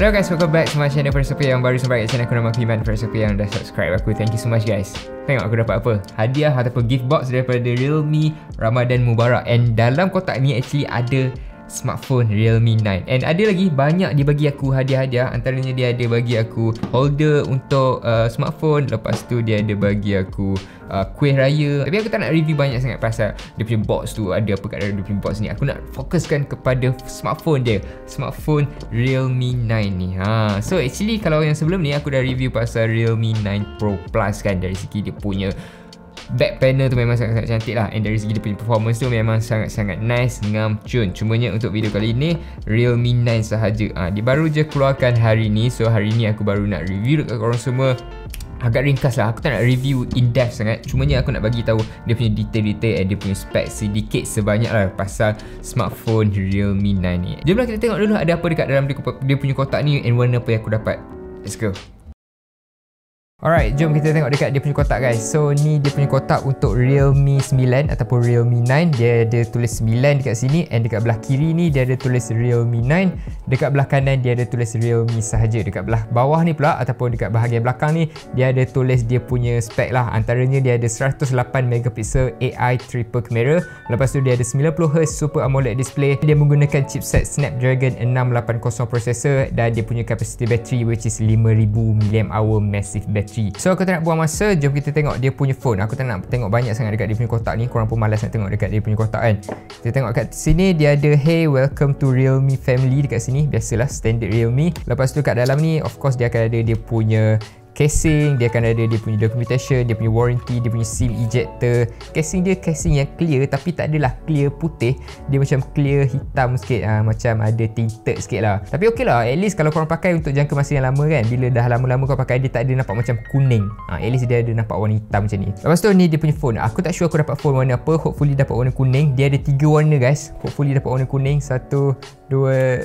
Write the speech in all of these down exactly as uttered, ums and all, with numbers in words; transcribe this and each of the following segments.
Hello guys, welcome back to my channel. For siapa yang baru sampai kat channel aku, nama aku Iman. For siapa yang dah subscribe aku, thank you so much guys. Tengok aku dapat apa, hadiah ataupun gift box daripada Realme Ramadan Mubarak. And dalam kotak ni actually ada smartphone Realme nine. And ada lagi banyak dia bagi aku hadiah-hadiah. Antaranya dia ada bagi aku holder untuk uh, smartphone. Lepas tu dia ada bagi aku uh, kuih raya. Tapi aku tak nak review banyak sangat pasal dia punya box tu ada apa kat dalam dia punya box ni. Aku nak fokuskan kepada smartphone dia, smartphone Realme nine ni. Ha, so actually kalau yang sebelum ni aku dah review pasal Realme nine Pro Plus kan, dari segi dia punya back panel tu memang sangat-sangat cantik lah. And dari segi dia punya performance tu memang sangat-sangat nice, ngam cun. Cumanya untuk video kali ni Realme nine sahaja. ha, Dia baru je keluarkan hari ni. So hari ni aku baru nak review dekat korang semua. Agak ringkas lah, aku tak nak review in depth sangat. Cumanya aku nak bagi tahu dia punya detail-detail and dia punya spek sedikit sebanyak lah pasal smartphone Realme nine ni. Jomlah kita tengok dulu ada apa dekat dalam dia, dia punya kotak ni and warna apa yang aku dapat. Let's go. Alright, jom kita tengok dekat dia punya kotak guys. So ni dia punya kotak untuk Realme nine ataupun Realme nine. Dia ada tulis nine dekat sini. And dekat belah kiri ni dia ada tulis Realme nine. Dekat belah kanan dia ada tulis Realme sahaja. Dekat belah bawah ni pula ataupun dekat bahagian belakang ni dia ada tulis dia punya spek lah. Antaranya dia ada one hundred eight megapixel A I triple camera. Lepas tu dia ada ninety hertz Super AMOLED display. Dia menggunakan chipset Snapdragon six eight eight zero processor. Dan dia punya capacity battery which is five thousand milliamp hour massive battery. So aku tak nak buang masa, jom kita tengok dia punya phone. Aku tak nak tengok banyak sangat dekat dia punya kotak ni. Korang pun malas nak tengok dekat dia punya kotak kan. Kita tengok kat sini dia ada hey welcome to Realme family dekat sini. Biasalah standard Realme. Lepas tu kat dalam ni of course dia akan ada dia punya casing, dia akan ada dia punya documentation, dia punya warranty, dia punya SIM ejector. Casing dia casing yang clear tapi tak adalah clear putih. Dia macam clear hitam sikit, ha, macam ada tinted sikit lah. Tapi okey lah, at least kalau korang pakai untuk jangka masa yang lama kan, bila dah lama-lama kau pakai dia tak ada nampak macam kuning, ha, at least dia ada nampak warna hitam macam ni. Lepas tu ni dia punya phone. Aku tak sure aku dapat phone warna apa. Hopefully dapat warna kuning. Dia ada tiga warna guys. Hopefully dapat warna kuning. Satu, dua.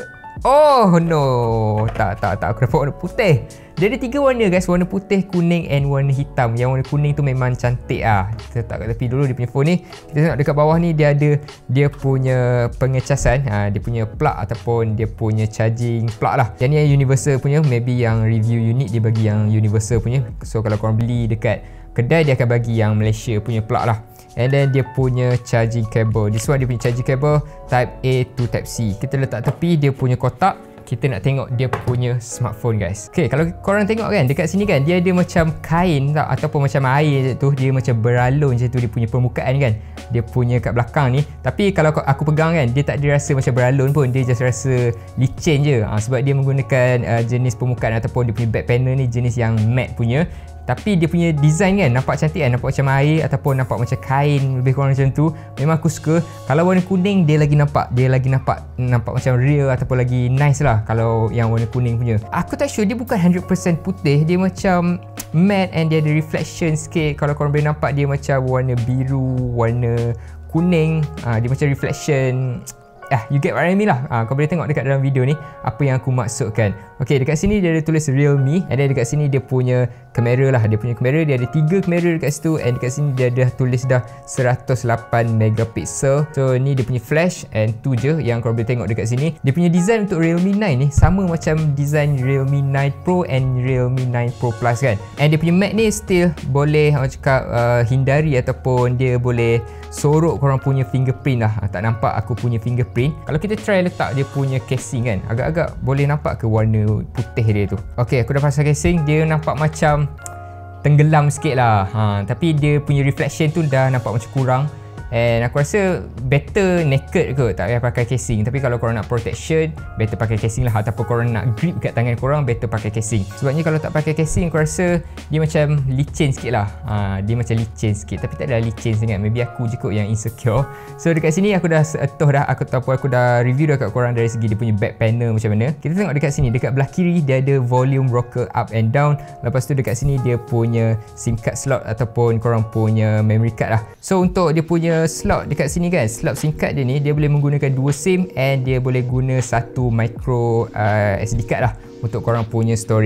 Oh no, tak tak tak aku dapat warna putih. Dia ada tiga warna guys, warna putih, kuning and warna hitam. Yang warna kuning tu memang cantik ah. Kita letak kat tepi dulu dia punya phone ni. Kita tengok dekat bawah ni dia ada dia punya pengecasan, ha, dia punya plug ataupun dia punya charging plug lah. Yang ni yang universal punya, maybe yang review unit dia bagi yang universal punya. So kalau korang beli dekat kedai dia akan bagi yang Malaysia punya plug lah. And then dia punya charging cable. This one dia punya charging cable Type A to Type C. Kita letak tepi dia punya kotak. Kita nak tengok dia punya smartphone guys. Okay, kalau korang tengok kan dekat sini kan, dia ada macam kain tak, ataupun macam air macam tu. Dia macam beralun macam tu dia punya permukaan kan. Dia punya kat belakang ni. Tapi kalau aku pegang kan, dia tak ada rasa macam beralun pun. Dia just rasa licin je, ha, sebab dia menggunakan uh, jenis permukaan ataupun dia punya back panel ni jenis yang matte punya. Tapi dia punya design kan nampak cantik kan, nampak macam air ataupun nampak macam kain, lebih kurang macam tu. Memang aku suka. Kalau warna kuning dia lagi nampak, dia lagi nampak nampak macam real ataupun lagi nice lah kalau yang warna kuning punya. Aku tak sure, dia bukan one hundred percent putih, dia macam matte and dia ada reflection sikit. Kalau korang boleh nampak dia macam warna biru, warna kuning, ha, dia macam reflection. Ah, you get what I mean lah. Ah, kau boleh tengok dekat dalam video ni apa yang aku maksudkan. Okay, dekat sini dia ada tulis Realme. And then dekat sini dia punya kamera lah. Dia punya kamera, dia ada tiga kamera dekat situ. And dekat sini dia dah tulis dah one hundred eight megapixel. So ni dia punya flash. And tu je yang kau boleh tengok dekat sini. Dia punya design untuk Realme nine ni sama macam design Realme nine Pro and Realme nine Pro Plus kan. And dia punya matte ni still boleh orang cakap uh, hindari ataupun dia boleh sorok korang punya fingerprint lah. Tak nampak aku punya fingerprint. Kalau kita try letak dia punya casing kan, agak-agak boleh nampak ke warna putih dia tu. Ok, aku dah pasang casing. Dia nampak macam tenggelam sikit lah, ha, tapi dia punya reflection tu dah nampak macam kurang. And aku rasa better naked ke, tak payah pakai casing. Tapi kalau korang nak protection, better pakai casing lah. Ataupun korang nak grip kat tangan korang, better pakai casing. Sebabnya kalau tak pakai casing, aku rasa dia macam licin sikit lah, ha, dia macam licin sikit. Tapi tak ada licin sangat, maybe aku je kot yang insecure. So dekat sini aku dah etoh dah, aku tahu aku dah review dah kat korang dari segi dia punya back panel macam mana. Kita tengok dekat sini, dekat belah kiri dia ada volume rocker up and down. Lepas tu dekat sini dia punya SIM card slot ataupun korang punya memory card lah. So untuk dia punya slot dekat sini kan, slot SIM card dia ni dia boleh menggunakan dua SIM and dia boleh guna satu micro uh, S D card lah untuk korang punya storage.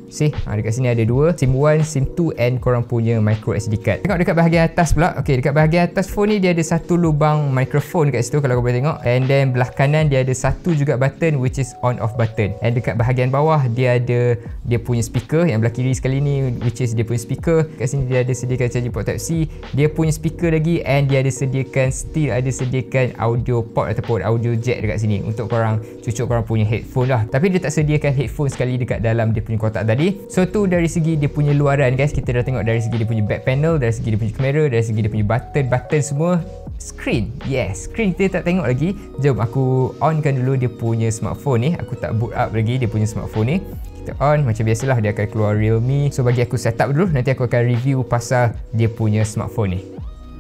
See, ha, dekat sini ada dua, SIM one, SIM two and korang punya micro S D card. Tengok dekat bahagian atas pula. Okey, dekat bahagian atas phone ni dia ada satu lubang mikrofon dekat situ kalau kau boleh tengok. And then belah kanan dia ada satu juga button which is on off button. And dekat bahagian bawah dia ada dia punya speaker, yang belah kiri sekali ni which is dia punya speaker. Kat sini dia ada sediakan charging port Type C, dia punya speaker lagi, and dia ada sediakan still ada sediakan audio port ataupun audio jack dekat sini untuk korang cucuk korang punya headphone lah. Tapi dia tak sediakan headphone sekali dekat dalam dia punya kotak tadi. So tu dari segi dia punya luaran guys. Kita dah tengok dari segi dia punya back panel, dari segi dia punya kamera, dari segi dia punya button button semua. Screen, yes, screen kita tak tengok lagi. Jom aku onkan dulu dia punya smartphone ni. Aku tak boot up lagi dia punya smartphone ni. Kita on, macam biasalah dia akan keluar Realme. So bagi aku set up dulu, nanti aku akan review pasal dia punya smartphone ni.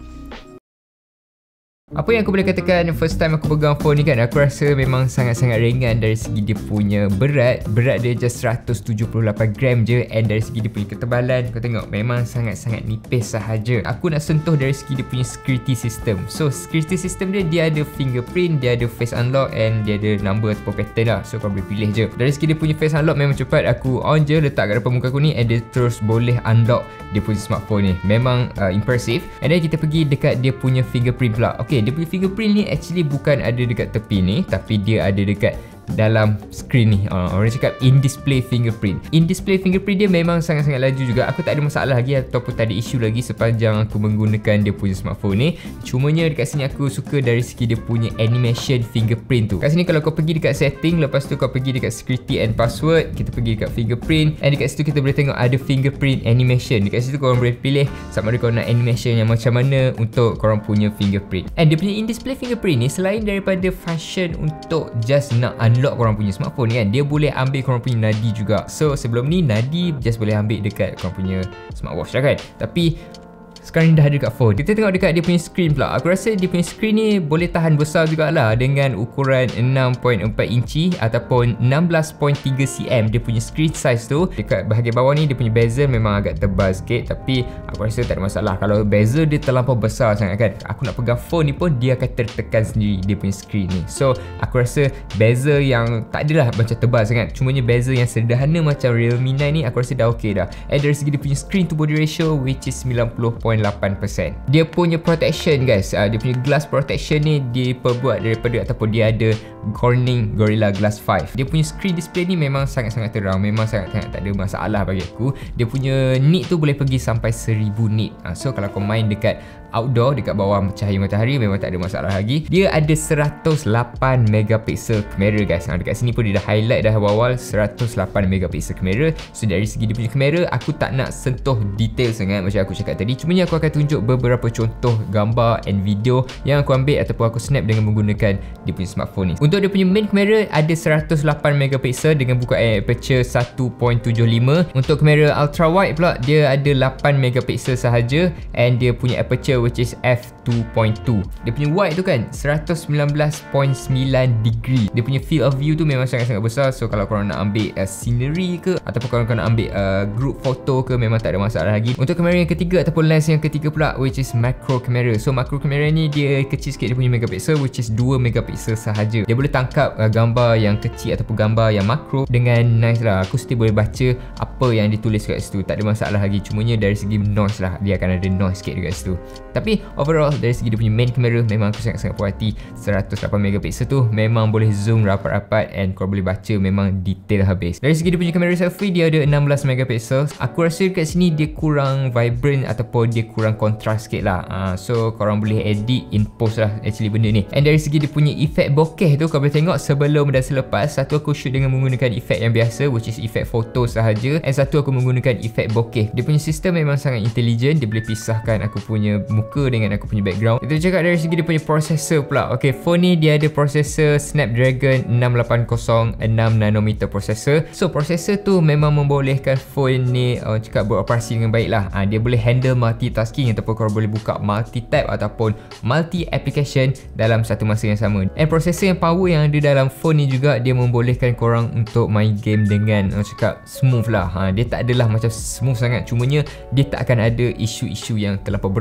Apa yang aku boleh katakan first time aku pegang phone ni kan, aku rasa memang sangat-sangat ringan dari segi dia punya berat. Berat dia just seratus tujuh puluh lapan gram je, and dari segi dia punya ketebalan kau tengok memang sangat-sangat nipis sahaja. Aku nak sentuh dari segi dia punya security system. So security system dia, dia ada fingerprint, dia ada face unlock, and dia ada number ataupun pattern lah. So kau boleh pilih je. Dari segi dia punya face unlock memang cepat. Aku on je, letak kat depan muka aku ni, and dia terus boleh unlock dia punya smartphone ni. Memang uh, impressive. And then kita pergi dekat dia punya fingerprint pula. Okay, dia punya fingerprint ni actually bukan ada dekat tepi ni, tapi dia ada dekat dalam screen ni. uh, Orang cakap in-display fingerprint. In-display fingerprint dia memang sangat-sangat laju juga. Aku tak ada masalah lagi ataupun tak ada isu lagi sepanjang aku menggunakan dia punya smartphone ni. Cumanya dekat sini aku suka dari segi dia punya animation fingerprint tu. Kat sini kalau kau pergi dekat setting, lepas tu kau pergi dekat security and password, kita pergi dekat fingerprint, and dekat situ kita boleh tengok ada fingerprint animation. Dekat situ korang boleh pilih sama ada korang nak animation yang macam mana untuk korang punya fingerprint. And dia punya in-display fingerprint ni selain daripada function untuk just nak unlock lock korang punya smartphone ni kan, dia boleh ambil korang punya nadi juga. So sebelum ni nadi just boleh ambil dekat korang punya smartwatch lah kan, tapi sekarang ni dah ada dekat phone. Kita tengok dekat dia punya screen pula. Aku rasa dia punya screen ni boleh tahan besar jugalah dengan ukuran enam perpuluhan empat inci ataupun enam belas perpuluhan tiga sentimeter. Dia punya screen size tu. Dekat bahagian bawah ni dia punya bezel memang agak tebal sikit, tapi aku rasa tak ada masalah. Kalau bezel dia terlampau besar sangat kan, aku nak pegang phone ni pun dia akan tertekan sendiri dia punya screen ni. So aku rasa bezel yang tak adalah macam tebal sangat, cumanya bezel yang sederhana macam Realme nine ni aku rasa dah okey dah. And dari segi dia punya screen to body ratio which is sembilan puluh perpuluhan lapan peratus. Dia punya protection guys, uh, dia punya glass protection ni diperbuat daripada ataupun dia ada Corning Gorilla Glass five. Dia punya screen display ni memang sangat-sangat terang, memang sangat-sangat tak ada masalah bagi aku. Dia punya nit tu boleh pergi sampai seribu nit. uh, So kalau kau main dekat outdoor, dekat bawah cahaya matahari memang tak ada masalah lagi. Dia ada seratus lapan megapiksel kamera guys. Ha, dekat sini pun dia dah highlight dah awal-awal seratus lapan megapiksel kamera. So dari segi dia punya kamera, aku tak nak sentuh detail sangat macam aku cakap tadi. Cumanya aku akan tunjuk beberapa contoh gambar and video yang aku ambil ataupun aku snap dengan menggunakan dia punya smartphone ni. Untuk dia punya main kamera ada seratus lapan megapiksel dengan bukaan aperture satu perpuluhan tujuh lima. Untuk kamera ultra wide pula dia ada lapan megapiksel sahaja, and dia punya aperture which is f two point two. Dia punya wide tu kan seratus sembilan belas perpuluhan sembilan degree. Dia punya field of view tu memang sangat-sangat besar. So kalau korang nak ambil uh, scenery ke ataupun korang nak ambil uh, group photo ke, memang tak ada masalah lagi. Untuk kamera yang ketiga ataupun lens yang ketiga pula which is macro kamera. So macro kamera ni dia kecil sikit dia punya megapiksel which is dua megapiksel sahaja. Dia boleh tangkap uh, gambar yang kecil ataupun gambar yang makro dengan nice lah. Aku still boleh baca apa yang ditulis kat situ, tak ada masalah lagi. Cumanya dari segi noise lah, dia akan ada noise sikit dekat situ. Tapi overall dari segi dia punya main kamera memang aku sangat-sangat puas hati. Seratus lapan megapiksel tu memang boleh zoom rapat-rapat and kau boleh baca memang detail habis. Dari segi dia punya kamera selfie dia ada enam belas megapiksel. Aku rasa dekat sini dia kurang vibrant ataupun dia kurang kontras sikit lah. uh, So korang boleh edit in post lah actually benda ni. And dari segi dia punya efek bokeh tu kau boleh tengok sebelum dan selepas. Satu aku shoot dengan menggunakan efek yang biasa which is efek foto sahaja, and satu aku menggunakan efek bokeh. Dia punya sistem memang sangat intelligent. Dia boleh pisahkan aku punya muka dengan aku punya background. Kita cakap dari segi dia punya processor pula. Okay, phone ni dia ada processor Snapdragon enam lapan kosong enam nanometer processor. So processor tu memang membolehkan phone ni uh, cakap beroperasi dengan baik lah. uh, Dia boleh handle multitasking ataupun korang boleh buka multi tab ataupun multi application dalam satu masa yang sama. And processor yang power yang ada dalam phone ni juga dia membolehkan korang untuk main game dengan uh, cakap smooth lah. ha, Dia tak adalah macam smooth sangat, cumanya dia tak akan ada isu-isu yang terlampau berat ataupun dia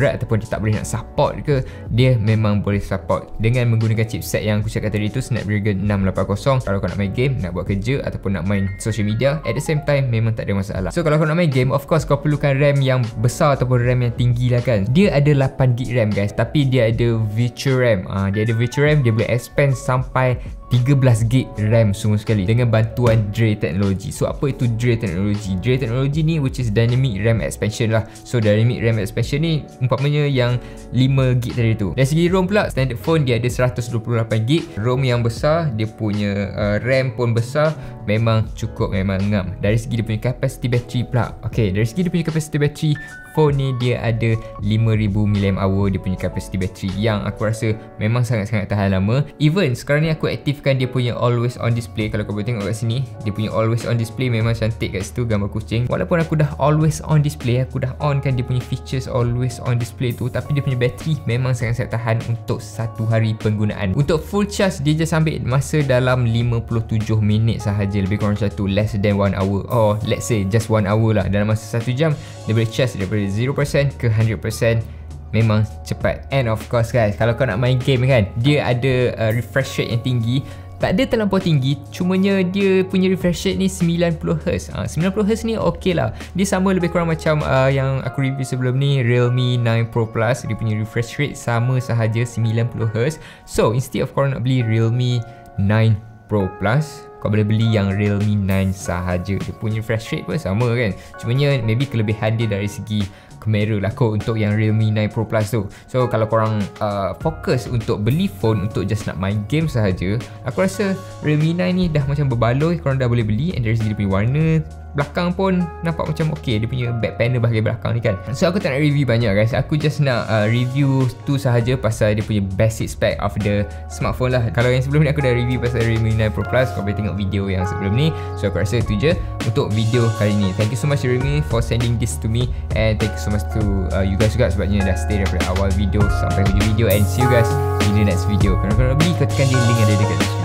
tak boleh nak support ke, dia memang boleh support dengan menggunakan chipset yang aku cakap tadi tu, Snapdragon enam lapan kosong. Kalau kau nak main game, nak buat kerja ataupun nak main social media, at the same time memang tak ada masalah. So kalau kau nak main game, of course kau perlukan RAM yang besar ataupun RAM yang tinggi lah kan. Dia ada lapan gig RAM guys, tapi dia ada virtual RAM. uh, Dia ada virtual RAM, dia boleh expand sampai tiga belas gig RAM semua sekali dengan bantuan D R A teknologi. So apa itu D R A teknologi? D R A teknologi ni which is Dynamic RAM Expansion lah. So Dynamic RAM Expansion ni umpamanya yang lima gig tadi tu. Dari segi ROM pula, standard phone dia ada seratus dua puluh lapan gig. ROM yang besar, dia punya uh, RAM pun besar, memang cukup, memang ngam. Dari segi dia punya capacity battery pula, okay, dari segi dia punya capacity battery, phone ni dia ada lima ribu milliampere hour dia punya capacity battery, yang aku rasa memang sangat-sangat tahan lama. Even sekarang ni aku aktifkan dia punya always on display. Kalau kau boleh tengok kat sini, dia punya always on display memang cantik kat situ, gambar kucing. Walaupun aku dah always on display, aku dah on kan dia punya features always on display tu, tapi dia punya battery memang sangat-sangat tahan untuk satu hari penggunaan. Untuk full charge, dia just ambil masa dalam lima puluh tujuh minit sahaja, lebih kurang macam tu, less than one hour, or let's say just one hour lah. Dalam masa satu jam dia boleh charge daripada zero percent ke one hundred percent. Memang cepat. And of course guys, kalau kau nak main game kan, dia ada uh, refresh rate yang tinggi. Tak ada terlampau tinggi, cumanya dia punya refresh rate ni sembilan puluh hertz. uh, sembilan puluh hertz ni okey lah. Dia sama lebih kurang macam uh, yang aku review sebelum ni, Realme nine Pro Plus. Dia punya refresh rate sama sahaja sembilan puluh hertz. So instead of kau nak beli Realme nine Pro Plus, kau boleh beli yang Realme nine sahaja. Dia punya refresh rate pun sama kan, cumanya maybe kelebihan dia dari segi kamera lah kot untuk yang Realme nine Pro Plus tu. So kalau korang uh, fokus untuk beli phone untuk just nak main game sahaja, aku rasa Realme nine ni dah macam berbaloi, korang dah boleh beli. And dari segi dia punya warna belakang pun nampak macam okey, dia punya back panel bahagian belakang ni kan. So aku tak nak review banyak guys, aku just nak uh, review tu sahaja pasal dia punya basic spec of the smartphone lah. Kalau yang sebelum ni aku dah review pasal Realme nine Pro Plus, kau boleh tengok video yang sebelum ni. So aku rasa itu je untuk video kali ni. Thank you so much Realme for sending this to me, and thank you so much to uh, you guys juga sebabnya dah stay daripada awal video sampai hujung video. And see you guys in the next video. Kalau korang nak beli, kau tekan di link yang ada dekat description.